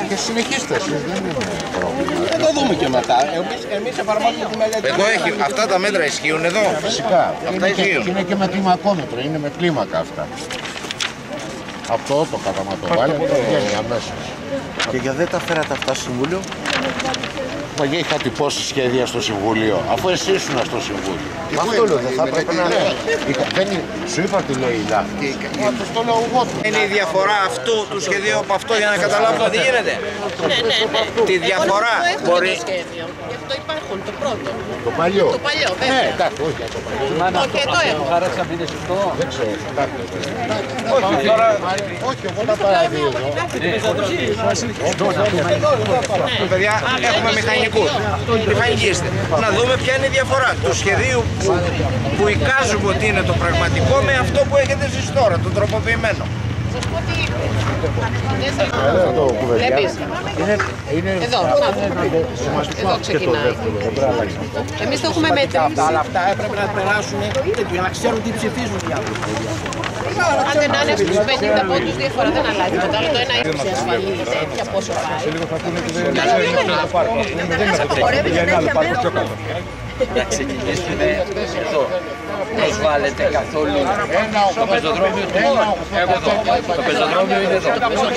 Και συνεχίστε εσείς, δεν είναι πρόβλημα. Θα το δούμε και μετά. Εμείς εφαρμόζουμε τη μελέτη. Εδώ έχει, αυτά τα μέτρα ισχύουν εδώ. Φυσικά. Αυτά ισχύουν. Είναι και με κλιμακόμετρο, είναι με κλίμακα αυτά. Αυτό το καταματοβάλλεται βγαίνει αμέσως. Και γιατί δεν τα φέρατε αυτά στο Συμβούλιο? Μα είχα τυπώσει σχέδια στο Συμβούλιο, αφού εσύ ήσουν στο Συμβούλιο. Αυτό λέω, δεν θα έπρεπε να λέει. Σου είπα τι λέει η Δάφνη. Μα το λέω εγώ. Είναι η διαφορά αυτού του σχεδίου από αυτό για να καταλάβουμε τι γίνεται. Ναι. Τη διαφορά μπορεί. Το σχέδιο. Γι' αυτό υπάρχουν το πρώτο. Το παλιό. Το παλιό, βέβαια. Ναι, εντάξει, όχι το παλιό. Όχι, εδώ έχω. Δεν ξέρω. Όχι, εγώ τα παραδίδω. Παιδιά, έχουμε μηχανικούς. Μηχανικοί είστε. Να δούμε ποια είναι η διαφορά του σχεδίου που εικάζουμε ότι είναι το πραγματικό με αυτό που έχετε εσείς τώρα, το τροποποιημένο. Σας πω τι βλέπεις. Εδώ, εδώ ξεκινάει. Εμείς το έχουμε μετρήσει. Αλλά αυτά έπρεπε να περάσουν για να ξέρουν τι ψηφίζουν οι άνθρωποι. Αν δεν είναι στους 50 πόντους διαφορά δεν αλλάζει τίποτα. Αλλά το ένα ύψη ασφαλή τέτοια πόσο πάει. Να ξεκινήσουμε εδώ. Προσβάλλεται καθόλου το πεζοδρόμιο του εδώ. Το πεζοδρόμιο είναι εδώ.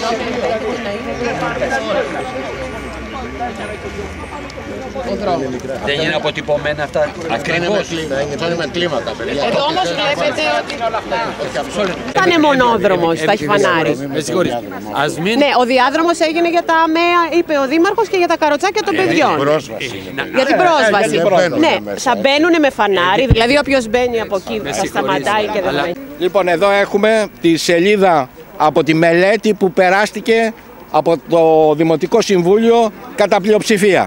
Δεν είναι αποτυπωμένα αυτά ακριβώς. Είναι με κλίματα, παιδιά. Εδώ όμως βλέπετε ότι θα είναι μονόδρομος, θα έχει φανάρι. Ναι, ο διάδρομος έγινε για τα ΑΜΕΑ, είπε ο Δήμαρχος, και για τα καροτσάκια των παιδιών. Για την πρόσβαση. Ναι, θα μπαίνουν με φανάρι, δηλαδή όποιος μπαίνει από εκεί θα σταματάει και δεν θα. Λοιπόν, εδώ έχουμε τη σελίδα από τη μελέτη που περάστηκε από το Δημοτικό Συμβούλιο κατά πλειοψηφία.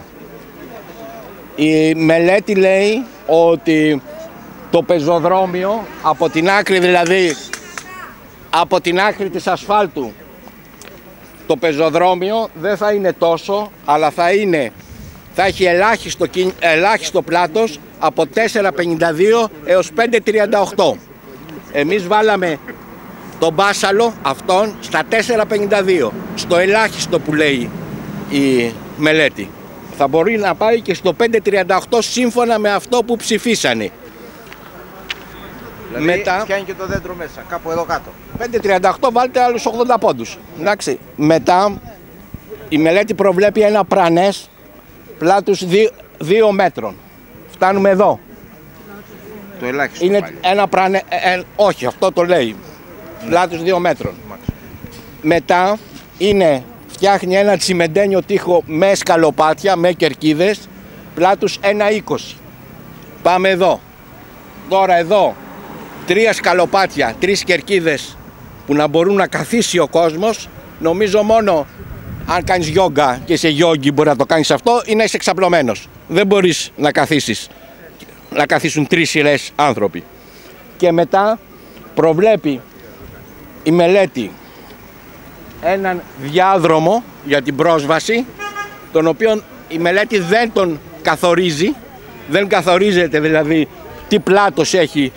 Η μελέτη λέει ότι το πεζοδρόμιο από την άκρη, δηλαδή από την άκρη της ασφάλτου, το πεζοδρόμιο δεν θα είναι τόσο, αλλά θα έχει ελάχιστο πλάτος από 4,52 έως 5,38. Εμείς βάλαμε τον μπάσαλο αυτόν στα 4,52, στο ελάχιστο που λέει η μελέτη. Θα μπορεί να πάει και στο 5,38 σύμφωνα με αυτό που ψηφίσανε. Δηλαδή, μετά πιάνει και το δέντρο μέσα, κάπου εδώ κάτω. 5,38 βάλτε άλλους 80 πόντους. Εντάξει. Μετά η μελέτη προβλέπει ένα πρανές πλάτους 2 μέτρων. Φτάνουμε εδώ. Το ελάχιστο Είναι πάλι. ένα πρανέ... όχι, αυτό το λέει. Πλάτους 2 μέτρων. Μετά φτιάχνει ένα τσιμεντένιο τοίχο με σκαλοπάτια, με κερκίδες, πλάτους 1,20. Πάμε εδώ. Τώρα εδώ 3 σκαλοπάτια, 3 κερκίδες που να μπορούν να καθίσει ο κόσμος. Νομίζω μόνο αν κάνεις γιόγκα και είσαι γιόγκι μπορεί να το κάνεις αυτό ή να είσαι εξαπλωμένος. Δεν μπορείς να καθίσεις, να καθίσουν 3 σειρές άνθρωποι. Και μετά προβλέπει η μελέτη έναν διάδρομο για την πρόσβαση, τον οποίο η μελέτη δεν τον καθορίζει, δεν καθορίζεται δηλαδή τι πλάτος έχει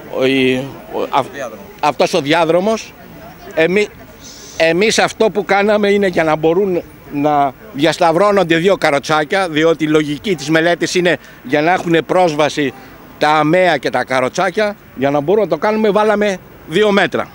αυτός ο διάδρομος. Εμείς αυτό που κάναμε είναι για να μπορούν να διασταυρώνονται 2 καροτσάκια, διότι η λογική της μελέτης είναι για να έχουν πρόσβαση τα ΑΜΕΑ και τα καροτσάκια. Για να μπορούμε να το κάνουμε βάλαμε 2 μέτρα.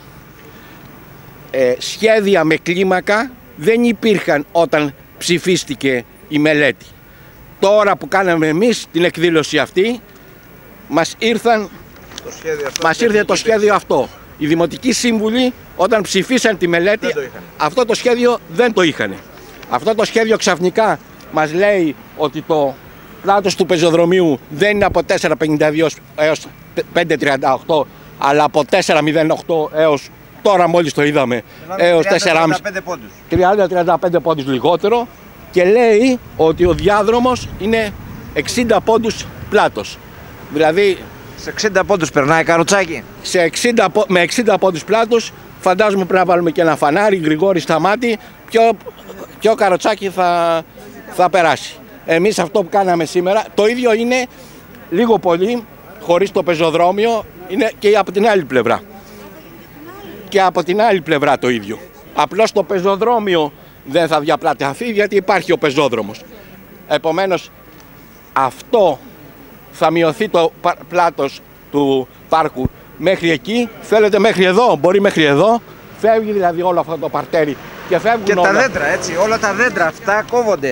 Σχέδια με κλίμακα δεν υπήρχαν όταν ψηφίστηκε η μελέτη. Τώρα που κάναμε εμείς την εκδήλωση αυτή, μας ήρθε το σχέδιο αυτό. Οι Δημοτικοί Σύμβουλοι όταν ψηφίσαν τη μελέτη, αυτό το σχέδιο δεν το είχαν. Αυτό το σχέδιο ξαφνικά μας λέει ότι το πλάτος του πεζοδρομίου δεν είναι από 4,52 έως 5,38, αλλά από 4,08 έως, τώρα μόλις το είδαμε, έως 4,5 30-35 πόντους λιγότερο, και λέει ότι ο διάδρομος είναι 60 πόντους πλάτος. Δηλαδή σε 60 πόντους περνάει καροτσάκι. Με 60 πόντους πλάτος φαντάζομαι πρέπει να βάλουμε και ένα φανάρι, Γρηγόρη σταμάτη, ποιο καροτσάκι θα περάσει. Εμείς αυτό που κάναμε σήμερα, το ίδιο είναι λίγο πολύ, χωρίς το πεζοδρόμιο, είναι και από την άλλη πλευρά. Και από την άλλη πλευρά το ίδιο. Απλώς το πεζοδρόμιο δεν θα διαπλατεθεί γιατί υπάρχει ο πεζόδρομος. Επομένως, αυτό θα μειωθεί το πλάτος του πάρκου μέχρι εκεί, θέλετε μέχρι εδώ, μπορεί μέχρι εδώ, φεύγει δηλαδή όλο αυτό το παρτέρι και φεύγουν Και όλα. τα δέντρα, έτσι, όλα τα δέντρα αυτά κόβονται.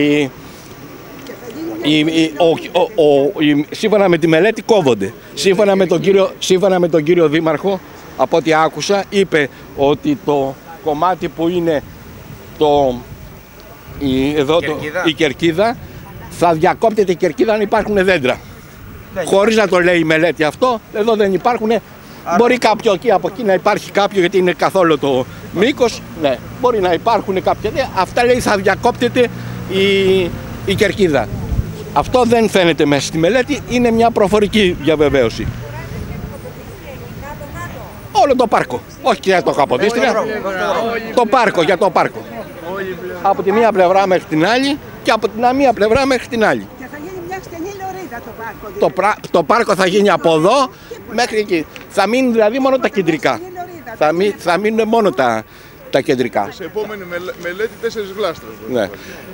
Σύμφωνα με τη μελέτη κόβονται. Σύμφωνα με τον κύριο Δήμαρχο, από ό,τι άκουσα, είπε ότι το κομμάτι που είναι η κερκίδα, θα διακόπτεται η κερκίδα αν υπάρχουν δέντρα. Χωρίς να το λέει η μελέτη αυτό, εδώ δεν υπάρχουν. Μπορεί κάποιο εκεί από εκεί να υπάρχει κάποιο, γιατί είναι καθόλου το μήκος. Ναι, μπορεί να υπάρχουν κάποια. Αυτά λέει θα διακόπτεται η κερκίδα. Αυτό δεν φαίνεται μέσα στη μελέτη, είναι μια προφορική διαβεβαίωση. Όλο το πάρκο, όχι και το Καποδίστρια, το πάρκο, για το πάρκο. Από τη μία πλευρά μέχρι την άλλη και από την μία πλευρά μέχρι την άλλη. Και θα γίνει μια στενή λωρίδα το πάρκο. Το πάρκο θα γίνει από εδώ μέχρι εκεί. Θα μείνουν δηλαδή μόνο τα κεντρικά. Θα μείνουν μόνο τα κεντρικά. Σε επόμενη μελέτη 4 γλάστρες. Ναι.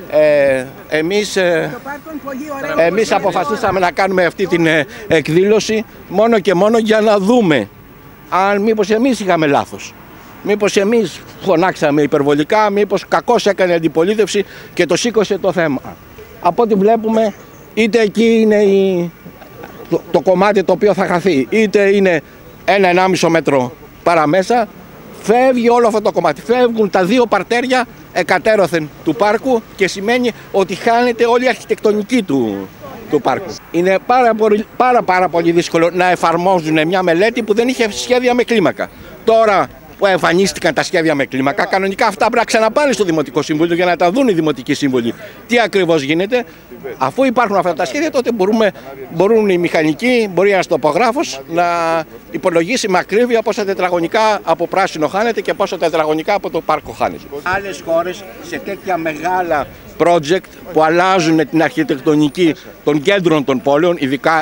Εμείς αποφασίσαμε να κάνουμε αυτή την εκδήλωση μόνο και μόνο για να δούμε αν μήπως εμείς είχαμε λάθος. Μήπως εμείς φωνάξαμε υπερβολικά, μήπως κακώς έκανε αντιπολίτευση και το σήκωσε το θέμα. Από ό,τι βλέπουμε, είτε εκεί είναι το κομμάτι το οποίο θα χαθεί, είτε είναι 1,5 μέτρο παραμέσα, φεύγει όλο αυτό το κομμάτι. Φεύγουν τα δύο παρτέρια εκατέρωθεν του πάρκου και σημαίνει ότι χάνεται όλη η αρχιτεκτονική του πάρκου. Είναι πάρα πολύ δύσκολο να εφαρμόζουν μια μελέτη που δεν είχε σχέδια με κλίμακα. Τώρα που εμφανίστηκαν τα σχέδια με κλίμακα, κανονικά αυτά πρέπει να ξαναπάνε στο Δημοτικό Συμβούλιο για να τα δουν οι Δημοτικοί Σύμβουλοι. Τι ακριβώς γίνεται, αφού υπάρχουν αυτά τα σχέδια, τότε μπορούν οι μηχανικοί, μπορεί ένας τοπογράφος να υπολογίσει με ακρίβεια πόσα τετραγωνικά από πράσινο χάνεται και πόσα τετραγωνικά από το πάρκο χάνεται. Άλλες χώρες σε τέτοια μεγάλα project που αλλάζουν την αρχιτεκτονική των κέντρων των πόλεων, ειδικά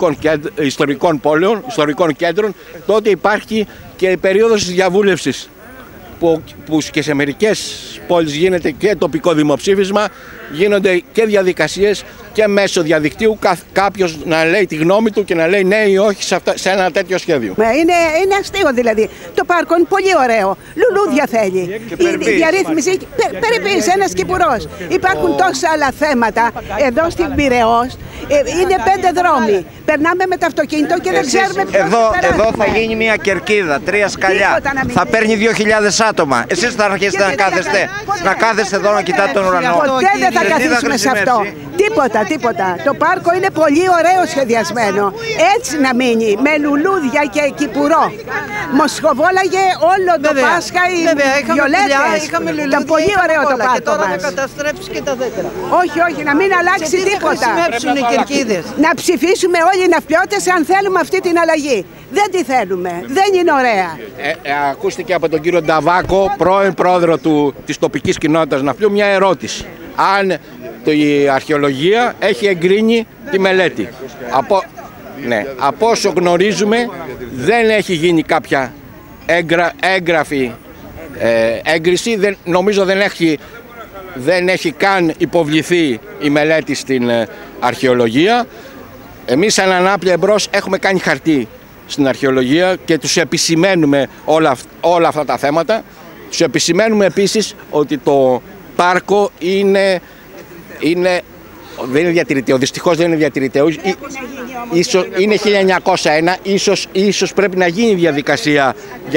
ιστορικών κέντρων, τότε υπάρχει και η περίοδος της διαβούλευσης που και σε μερικές πόλεις γίνεται και τοπικό δημοψήφισμα, γίνονται και διαδικασίες και μέσω διαδικτύου κάποιος να λέει τη γνώμη του και να λέει ναι ή όχι σε ένα τέτοιο σχέδιο. Είναι αστείο δηλαδή. Το πάρκο είναι πολύ ωραίο. Λουλούδια θέλει. Η διαρρύθμιση, περιποίηση, ένας κυπουρός. Υπάρχουν τόσα άλλα θέματα εδώ στην Πειραιώς. Είναι 5 δρόμοι. Περνάμε με το αυτοκίνητο και δεν ξέρουμε ποιος Εδώ θα γίνει μια κερκίδα, 3 σκαλιά. Θα παίρνει 2.000 άτομα. Εσείς θα αρχίσετε να κάθεστε εδώ να κοιτάτε τον ουρανό. Ποτέ δεν θα καθίσουμε σε αυτό. Τίποτα. Το πάρκο είναι πολύ ωραίο σχεδιασμένο. Έτσι να μείνει, με λουλούδια και κυπουρό. Μοσχοβόλαγε όλο το Πάσχα οι βιολέτες. Ήταν πολύ ωραίο το πάρκο μας. Να καταστρέψει και τα δέντρα. Όχι, να μην αλλάξει τίποτα. Κερκίδες. Να ψηφίσουμε όλοι οι ναυπλιώτες αν θέλουμε αυτή την αλλαγή. Δεν τη θέλουμε. Δεν είναι ωραία. Ακούστηκε από τον κύριο Νταβάκο, πρώην πρόεδρο της τοπικής κοινότητας Ναυπλίου, μια ερώτηση. Αν η αρχαιολογία έχει εγκρίνει τη μελέτη. Από όσο γνωρίζουμε δεν έχει γίνει κάποια έγγραφη έγκριση. Νομίζω δεν έχει καν υποβληθεί η μελέτη στην αρχαιολογία. Εμείς σαν Ανάπλια Εμπρός έχουμε κάνει χαρτί στην αρχαιολογία και τους επισημαίνουμε όλα αυτά τα θέματα. Τους επισημαίνουμε επίσης ότι το πάρκο δεν είναι διατηρηταίο, δυστυχώς δεν είναι διατηρηταίο. Είναι 1901, ίσως πρέπει να γίνει διαδικασία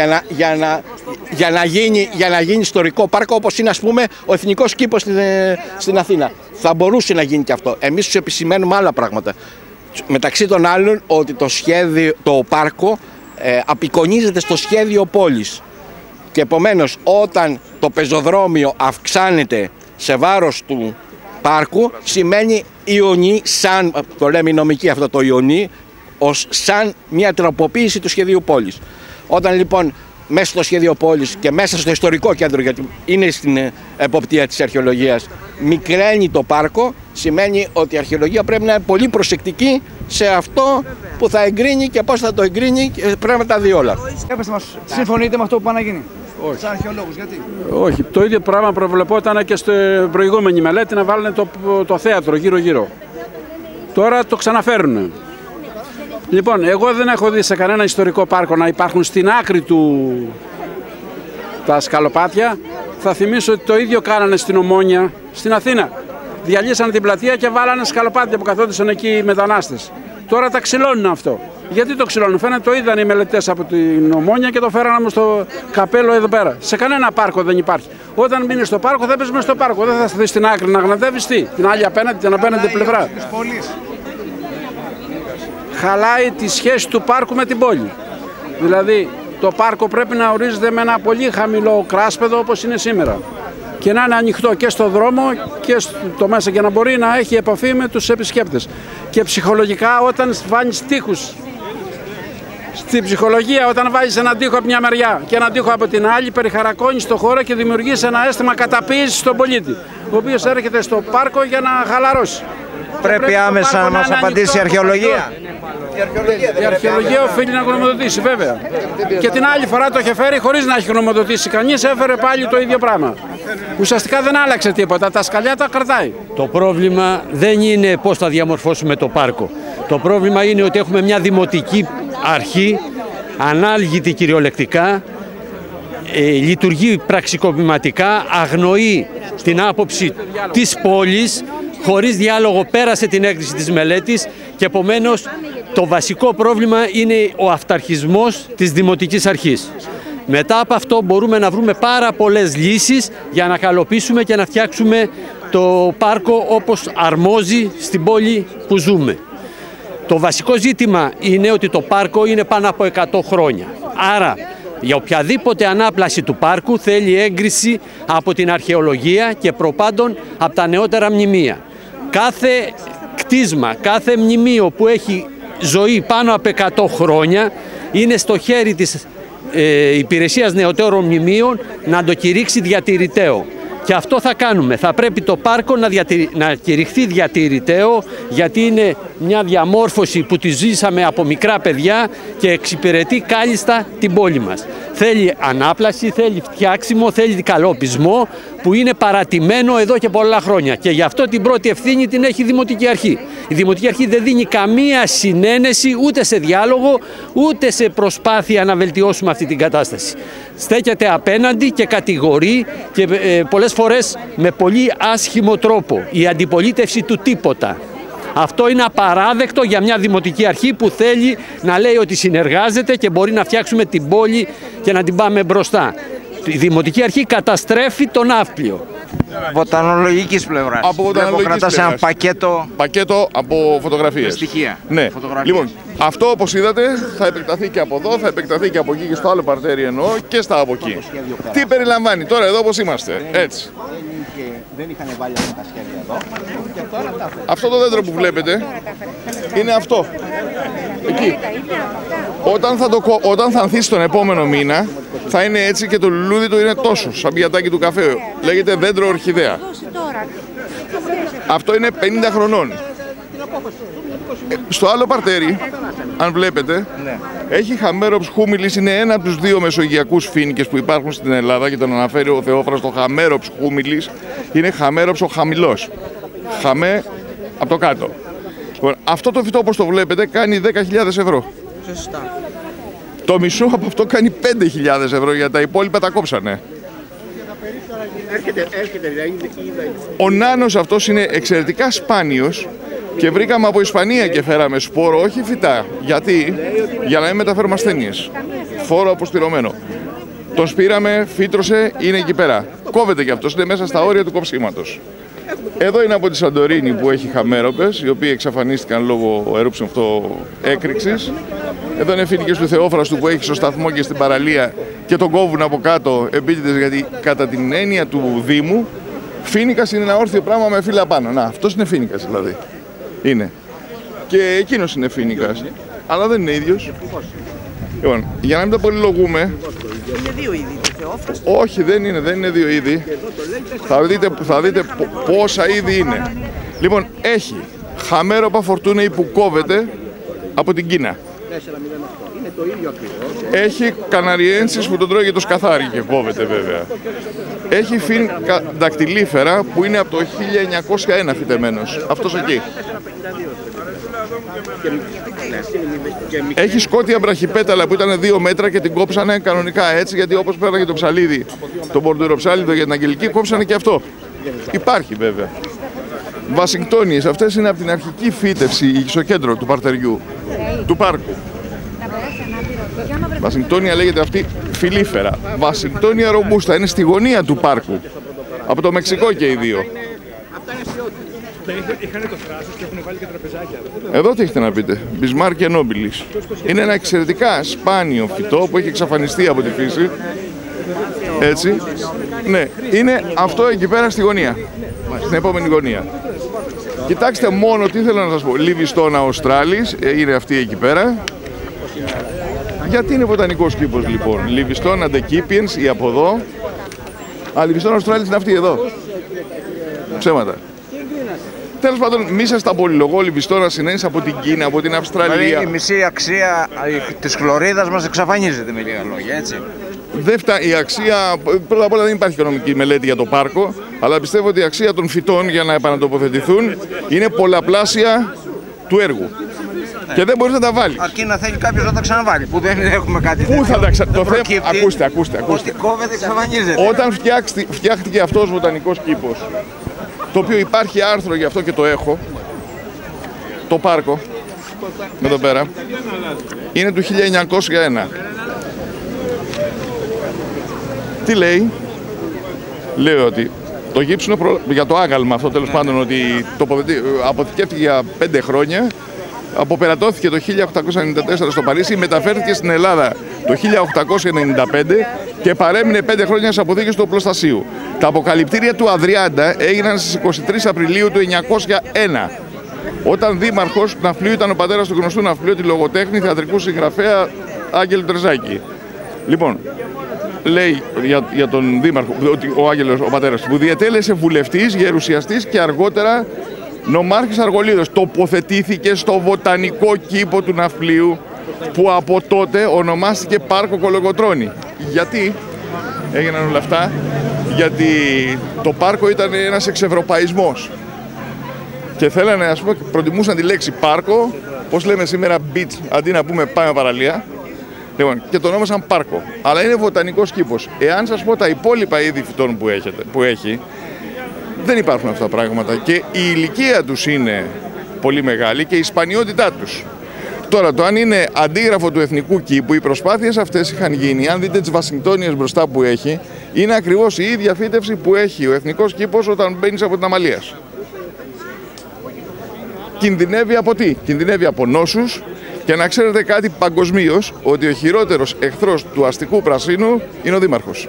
για να γίνει ιστορικό πάρκο, όπως είναι ας πούμε ο Εθνικός Κήπος στην Αθήνα. Θα μπορούσε να γίνει και αυτό. Εμείς τους επισημαίνουμε άλλα πράγματα. Μεταξύ των άλλων ότι το πάρκο απεικονίζεται στο σχέδιο πόλης. Και επομένως όταν το πεζοδρόμιο αυξάνεται σε βάρος του πάρκου, σημαίνει ιονή, το λέμε οι νομικοί αυτό το ιονή, σαν μια τροποποίηση του σχεδίου πόλης. Όταν λοιπόν μέσα στο σχέδιο πόλης και μέσα στο ιστορικό κέντρο, γιατί είναι στην εποπτεία της αρχαιολογίας, μικραίνει το πάρκο, σημαίνει ότι η αρχαιολογία πρέπει να είναι πολύ προσεκτική σε αυτό που θα εγκρίνει και πώς θα το εγκρίνει, και πρέπει να τα δει όλα. Συμφωνείτε με αυτό που πάει να γίνει? Όχι. Σαν αρχαιολόγος, γιατί? Όχι, το ίδιο πράγμα προβλεπόταν και στην προηγούμενη μελέτη να βάλουν το θέατρο γύρω-γύρω. Τώρα το ξαναφέρουν. Λοιπόν, εγώ δεν έχω δει σε κανένα ιστορικό πάρκο να υπάρχουν στην άκρη του τα σκαλοπάτια. Θα θυμίσω ότι το ίδιο κάνανε στην Ομόνια, στην Αθήνα. Διαλύσανε την πλατεία και βάλανε σκαλοπάτια που καθόντουσαν εκεί οι μετανάστες. Τώρα τα ξυλώνουν αυτό. Γιατί το ξυλώνουν? Φαίνεται το είδαν οι μελετές από την Ομόνια και το φέρανε στο καπέλο εδώ πέρα. Σε κανένα πάρκο δεν υπάρχει. Όταν μείνεις στο πάρκο θα πες μέσα στο πάρκο. Δεν θα σταθείς στην άκρη να γνατεύεις την άλλη απέναντι, την απέναντι πλευρά. Χαλάει τη σχέση του πάρκου με την πόλη. Δηλαδή το πάρκο πρέπει να ορίζεται με ένα πολύ χαμηλό κράσπεδο όπως είναι σήμερα. Και να είναι ανοιχτό και στο δρόμο και στο μέσα και να μπορεί να έχει επαφή με τους επισκέπτες. Και ψυχολογικά όταν βάζεις τοίχους, στην ψυχολογία όταν βάζεις έναν τοίχο από μια μεριά και έναν τοίχο από την άλλη, περιχαρακώνεις το χώρο και δημιουργείς ένα αίσθημα καταπίεσης στον πολίτη, ο οποίος έρχεται στο πάρκο για να χαλαρώσει. Πρέπει άμεσα να μας απαντήσει η αρχαιολογία. Η αρχαιολογία οφείλει να γνωμοδοτήσει, βέβαια. Και την άλλη φορά το είχε φέρει χωρίς να έχει γνωμοδοτήσει κανείς, έφερε πάλι το ίδιο πράγμα. Ουσιαστικά δεν άλλαξε τίποτα, τα σκαλιά τα κρατάει. Το πρόβλημα δεν είναι πώς θα διαμορφώσουμε το πάρκο. Το πρόβλημα είναι ότι έχουμε μια δημοτική αρχή, ανάλγητη κυριολεκτικά, λειτουργεί πραξικοπηματικά, αγνοεί την άποψη της πόλης, χωρίς διάλογο πέρασε την έγκριση της μελέτης και επομένως το βασικό πρόβλημα είναι ο αυταρχισμός της δημοτικής αρχής. Μετά από αυτό μπορούμε να βρούμε πάρα πολλές λύσεις για να καλοποιήσουμε και να φτιάξουμε το πάρκο όπως αρμόζει στην πόλη που ζούμε. Το βασικό ζήτημα είναι ότι το πάρκο είναι πάνω από 100 χρόνια. Άρα για οποιαδήποτε ανάπλαση του πάρκου θέλει έγκριση από την αρχαιολογία και προπάντων από τα νεότερα μνημεία. Κάθε κτίσμα, κάθε μνημείο που έχει ζωή πάνω από 100 χρόνια είναι στο χέρι της Υπηρεσίας Νεωτέρων Μνημείων να το κηρύξει διατηρηταίο. Και αυτό θα κάνουμε. Θα πρέπει το πάρκο να κηρυχθεί διατηρηταίο, γιατί είναι μια διαμόρφωση που τη ζήσαμε από μικρά παιδιά και εξυπηρετεί κάλλιστα την πόλη μας. Θέλει ανάπλαση, θέλει φτιάξιμο, θέλει καλοπισμό που είναι παρατημένο εδώ και πολλά χρόνια. Και γι' αυτό την πρώτη ευθύνη την έχει η Δημοτική Αρχή. Η Δημοτική Αρχή δεν δίνει καμία συνένεση ούτε σε διάλογο, ούτε σε προσπάθεια να βελτιώσουμε αυτή την κατάσταση. Στέκεται απέναντι και κατηγορεί και πολλές φορές με πολύ άσχημο τρόπο. Η αντιπολίτευση του τίποτα. Αυτό είναι απαράδεκτο για μια δημοτική αρχή που θέλει να λέει ότι συνεργάζεται και μπορεί να φτιάξουμε την πόλη και να την πάμε μπροστά. Η δημοτική αρχή καταστρέφει τον ναύπλιο. Βοτανολογικής πλευράς. Από βοτανολογικής πλευράς. Ένα πακέτο από φωτογραφίες. Στοιχεία. Ναι. Λοιπόν, αυτό όπως είδατε θα επεκταθεί και από εδώ, θα επεκταθεί και από εκεί και στο άλλο παρτέρι εννοώ και στα από εκεί. Τι περιλαμβάνει τώρα εδώ όπως είμαστε. Έτσι. Δεν είχαν βάλει αυτά τα σχέδια εδώ. Και τώρα αυτό το δέντρο που βλέπετε είναι αυτό. Εκεί. Όταν θα ανθίσει τον επόμενο μήνα θα είναι έτσι και το λουλούδι του είναι τόσο, σαν πιατάκι του καφέ. Λέγεται δέντρο ορχιδέα. Αυτό είναι 50 χρονών. Στο άλλο παρτέρι, αν βλέπετε, έχει χαμέροψ χούμιλης, είναι ένα από τους δύο μεσογειακούς φοίνικες που υπάρχουν στην Ελλάδα και τον αναφέρει ο Θεόφραστος. Το χαμέροψ χούμιλης είναι χαμέροψ ο χαμηλός. Χαμέ από το κάτω. Αυτό το φυτό όπως το βλέπετε κάνει 10.000 ευρώ. Σωστά. Το μισό από αυτό κάνει 5.000 ευρώ, γιατί τα υπόλοιπα τα κόψανε. Ο νάνος αυτός είναι εξαιρετικά σπάνιος και βρήκαμε από Ισπανία και φέραμε σπόρο, όχι φυτά. Γιατί? Για να μην μεταφέρουμε ασθένειες. Φόρο αποστηρωμένο. Τον σπήραμε, φύτρωσε, είναι εκεί πέρα. Κόβεται και αυτός, είναι μέσα στα όρια του κοψίματος. Εδώ είναι από τη Σαντορίνη που έχει χαμέροπες, οι οποίοι εξαφανίστηκαν λόγω ερούψεων αυτό έκρηξης. Εδώ είναι φοίνικες του Θεόφραστου που έχει στο σταθμό και στην παραλία και τον κόβουν από κάτω επίτηδες, γιατί κατά την έννοια του Δήμου, φοίνικας είναι ένα όρθιο πράγμα με φύλλα πάνω. Να, αυτός είναι φοίνικας δηλαδή. Είναι. Και εκείνος είναι φοίνικας. Αλλά δεν είναι ίδιος. Λοιπόν, για να μην τα πολυλογούμε. Είναι δύο είδη. Όχι, δεν είναι δύο είδη. Θα δείτε πόσα είδη είναι. Λοιπόν, έχει χαμέροπα φορτούνεϊ που κόβεται από την Κίνα. Είναι το ίδιο ακριβώς. Έχει καναριένσις που τον τρώει και το σκαθάρι και κόβεται βέβαια. Έχει φυν δακτυλίφερα που είναι από το 1901 φυτεμένος. Αυτός εκεί. Έχει σκότια μπραχυπέταλα που ήταν 2 μέτρα και την κόψανε κανονικά έτσι, γιατί όπως πέραγε το ψαλίδι, το μπορντουροψάλιδο για την αγγελική, κόψανε και αυτό. Υπάρχει βέβαια. Βασιγκτόνιες, αυτές είναι από την αρχική φύτευση στο κέντρο του παρτεριού, του πάρκου. Βασιγκτόνια λέγεται αυτή φιλίφερα. Βασιγκτόνια ρομπούστα είναι στη γωνία του πάρκου. Από το Μεξικό και οι δύο. Είχαν το θράσος και έχουν βάλει και τραπεζάκια. Εδώ τι έχετε να πείτε. Μπισμάρ και Νόμπιλης. Είναι ένα εξαιρετικά σπάνιο φυτό που έχει εξαφανιστεί από τη φύση. Έτσι. Ναι, είναι αυτό εκεί πέρα στη γωνία. Στην επόμενη γωνία. Κοιτάξτε μόνο τι θέλω να σας πω. Λιβιστόνα Australis είναι αυτή εκεί πέρα. Γιατί είναι βοτανικός κήπος λοιπόν. Λιβιστόνα Decipiens ή από εδώ. Α, Λιβιστόνα Australis είναι αυτή εδώ. Ψέματα. Τέλος πάντων, μη σας τα πολυλογώ, Λιβιστόνα συνένεις από την Κίνα, από την Αυστραλία. Δηλαδή η μισή αξία της χλωρίδας μας εξαφανίζεται με λίγα λόγια, έτσι. Η αξία, πρώτα απ' όλα δεν υπάρχει οικονομική μελέτη για το πάρκο, αλλά πιστεύω ότι η αξία των φυτών για να επανατοποθετηθούν είναι πολλαπλάσια του έργου. Και δεν μπορείς να τα βάλεις. Αρκεί να θέλει κάποιος να τα ξαναβάλει, που δεν έχουμε κάτι τέτοιο. Πού θα τα ξαναβάλει. Ακούστε. Ό,τι κόβεται εξαφανίζεται. Όταν φτιάχτηκε αυτός ο βοτανικός κήπος, το οποίο υπάρχει άρθρο γι' αυτό και το έχω, το πάρκο, εδώ πέρα, είναι του 1901. Τι λέει? Λέει ότι το γύψινο για το άγαλμα αυτό τέλος πάντων, ότι αποθηκεύτηκε για 5 χρόνια, αποπερατώθηκε το 1894 στο Παρίσι, μεταφέρθηκε στην Ελλάδα το 1895 και παρέμεινε 5 χρόνια σε αποθήκες του οπλοστασίου. Τα αποκαλυπτήρια του Αδριάντα έγιναν στις 23 Απριλίου του 1901. Όταν δήμαρχος ναυπλίου ήταν ο πατέρας του γνωστού ναυπλίου, λογοτέχνη, θεατρικού συγγραφέα Άγγελου Τρεζάκη. Λοιπόν, λέει για τον δήμαρχο ότι ο Άγγελος, ο πατέρας του, που διετέλεσε βουλευτής, γερουσιαστής και αργότερα νομάρχης Αργολίδος, τοποθετήθηκε στο βοτανικό κήπο του ναυπλίου που από τότε ονομάστηκε Πάρκο Κολοκοτρώνη. Γιατί έγιναν όλα αυτά? Γιατί το πάρκο ήταν ένας εξευρωπαϊσμός και θέλανε, ας πούμε, προτιμούσαν τη λέξη πάρκο, πώς λέμε σήμερα beach, αντί να πούμε πάμε παραλία, λοιπόν, και το ονόμασαν πάρκο. Αλλά είναι βοτανικός κήπος. Εάν σας πω τα υπόλοιπα είδη φυτών που έχει, δεν υπάρχουν αυτά τα πράγματα και η ηλικία τους είναι πολύ μεγάλη και η σπανιότητά τους. Τώρα, το αν είναι αντίγραφο του εθνικού κήπου, οι προσπάθειες αυτές είχαν γίνει. Αν δείτε τις Βασιγκτόνιες μπροστά που έχει, είναι ακριβώς η ίδια φύτευση που έχει ο εθνικός κήπος όταν μπαίνεις από την Αμαλίας. Κινδυνεύει από τι? Κινδυνεύει από νόσους και να ξέρετε κάτι παγκοσμίως, ότι ο χειρότερος εχθρός του αστικού πρασίνου είναι ο δήμαρχος.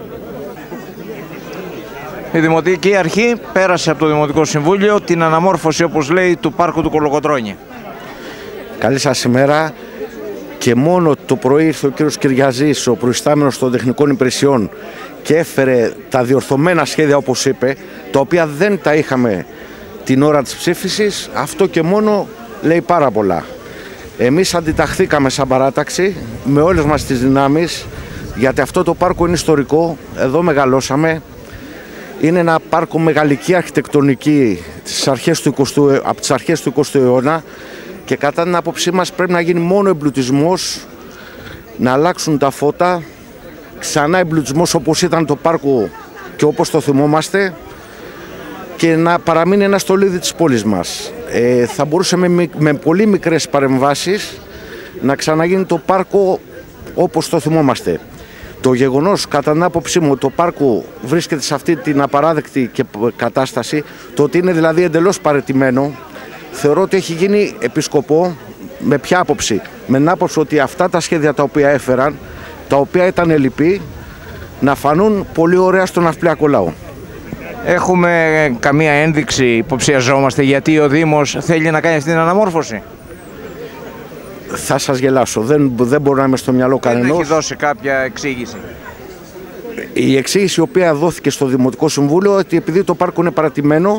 Η Δημοτική Αρχή πέρασε από το Δημοτικό Συμβούλιο την αναμόρφωση, όπως λέει, του πάρκου του Κολοκοτρώνη. Καλή σας ημέρα. Και μόνο το πρωί ήρθε ο κύριος Κυριαζής, ο προϊστάμενος των τεχνικών υπηρεσιών, και έφερε τα διορθωμένα σχέδια, όπως είπε, τα οποία δεν τα είχαμε την ώρα της ψήφισης. Αυτό και μόνο λέει πάρα πολλά. Εμείς αντιταχθήκαμε σαν παράταξη με όλες μας τις δυνάμεις, γιατί αυτό το πάρκο είναι ιστορικό, εδώ μεγαλώσαμε. Είναι ένα πάρκο με γαλλική αρχιτεκτονική από τις αρχές του 20ου αιώνα και κατά την άποψή μας πρέπει να γίνει μόνο εμπλουτισμός, να αλλάξουν τα φώτα, ξανά εμπλουτισμός όπως ήταν το πάρκο και όπως το θυμόμαστε, και να παραμείνει ένα στολίδι της πόλης μας. Θα μπορούσαμε με πολύ μικρές παρεμβάσεις να ξαναγίνει το πάρκο όπως το θυμόμαστε. Το γεγονός, κατά την άποψή μου, το πάρκο βρίσκεται σε αυτή την απαράδεκτη και κατάσταση, το ότι είναι δηλαδή εντελώς παραιτημένο, θεωρώ ότι έχει γίνει επισκοπό. Με ποια άποψη? Με την άποψη ότι αυτά τα σχέδια τα οποία έφεραν, τα οποία ήταν ελλειπή, να φανούν πολύ ωραία στον ναυπλιακό λαό. Έχουμε καμία ένδειξη, υποψιαζόμαστε, γιατί ο Δήμος θέλει να κάνει αυτή την αναμόρφωση? Θα σας γελάσω, δεν μπορώ να είμαι στο μυαλό κανενός. Δεν έχει δώσει κάποια εξήγηση? Η εξήγηση η οποία δόθηκε στο Δημοτικό Συμβούλιο, ότι επειδή το πάρκο είναι παρατημένο,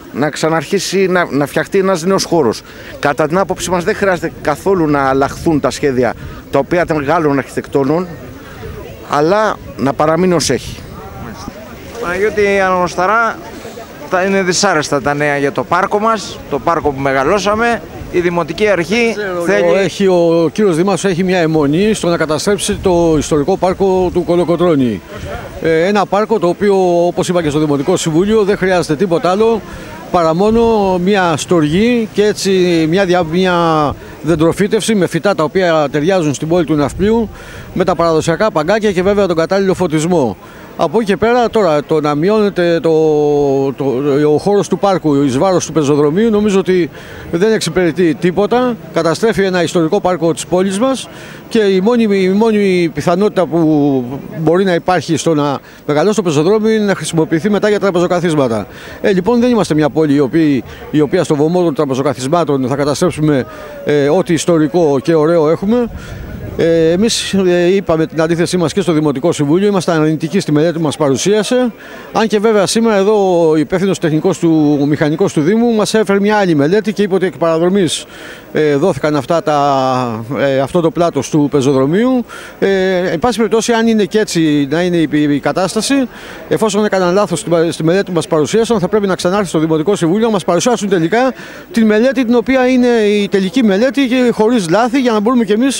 να ξαναρχίσει να φτιαχτεί ένας νέος χώρος. Κατά την άποψή μας δεν χρειάζεται καθόλου να αλλάχθουν τα σχέδια τα οποία ήταν Γάλλων αρχιτεκτόνων, αλλά να παραμείνει ως έχει. Παναγιώτη Αναγνωσταρά, είναι δυσάρεστα τα νέα για το πάρκο μας, το πάρκο που μεγαλώσαμε. Η Δημοτική Αρχή θέλει... Ο κύριος Δήμαρχος έχει μια αιμονή στο να καταστρέψει το ιστορικό πάρκο του Κολοκοτρώνη. Ένα πάρκο το οποίο, όπως είπα και στο Δημοτικό Συμβούλιο, δεν χρειάζεται τίποτα άλλο παρά μόνο μια στοργή και έτσι μια δεντροφύτευση με φυτά τα οποία ταιριάζουν στην πόλη του Ναυπλίου, με τα παραδοσιακά παγκάκια και βέβαια τον κατάλληλο φωτισμό. Από εκεί και πέρα τώρα το να μειώνεται ο χώρος του πάρκου εις βάρος του πεζοδρομίου νομίζω ότι δεν εξυπηρετεί τίποτα, καταστρέφει ένα ιστορικό πάρκο της πόλης μας και η μόνη πιθανότητα που μπορεί να υπάρχει στο να μεγαλώσει το πεζοδρόμιο είναι να χρησιμοποιηθεί μετά για τραπεζοκαθίσματα. Λοιπόν, δεν είμαστε μια πόλη η οποία στο βωμό των τραπεζοκαθισμάτων θα καταστρέψουμε ό,τι ιστορικό και ωραίο έχουμε. Εμείς είπαμε την αντίθεσή μας και στο Δημοτικό Συμβούλιο, ήμασταν αρνητικοί στη μελέτη που μας παρουσίασε. Αν και βέβαια σήμερα εδώ ο υπεύθυνος τεχνικός του, ο μηχανικός του Δήμου μας έφερε μια άλλη μελέτη και είπε ότι εκ παραδρομής δόθηκαν αυτό το πλάτος του πεζοδρομίου. Εν πάση περιπτώσει, αν είναι και έτσι να είναι η κατάσταση, εφόσον έκαναν λάθος στη μελέτη που μας παρουσίασαν, θα πρέπει να ξανάρθει στο Δημοτικό Συμβούλιο να μας παρουσιάσουν τελικά τη μελέτη, την οποία είναι η τελική μελέτη και χωρίς λάθη, για να μπορούμε κι εμείς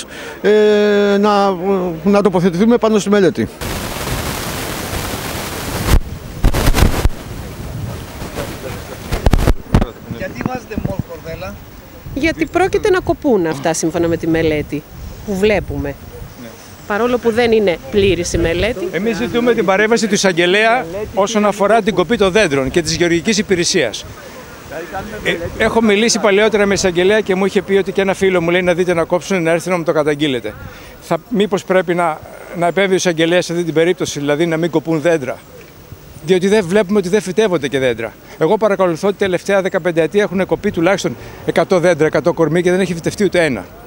να τοποθετηθούμε πάνω στη μελέτη. Γιατί βάζετε μόλ κορδέλα? Γιατί πρόκειται να κοπούν αυτά σύμφωνα με τη μελέτη που βλέπουμε. Ναι. Παρόλο που δεν είναι πλήρης η μελέτη. Εμείς ζητούμε την παρέμβαση του εισαγγελέα όσον αφορά την κοπή των δέντρων και της γεωργικής υπηρεσίας. Έχω μιλήσει παλαιότερα με εισαγγελέα και μου είχε πει ότι και ένα φίλο μου λέει να δείτε να κόψουν, να έρθει να μου το καταγγείλετε. Μήπως πρέπει να επέμβει ο εισαγγελέας σε αυτή την περίπτωση, δηλαδή να μην κοπούν δέντρα. Διότι δεν βλέπουμε ότι δεν φυτεύονται και δέντρα. Εγώ παρακολουθώ ότι τελευταία 15 ετία έχουν κοπεί τουλάχιστον 100 δέντρα, 100 κορμί και δεν έχει φυτευτεί ούτε ένα.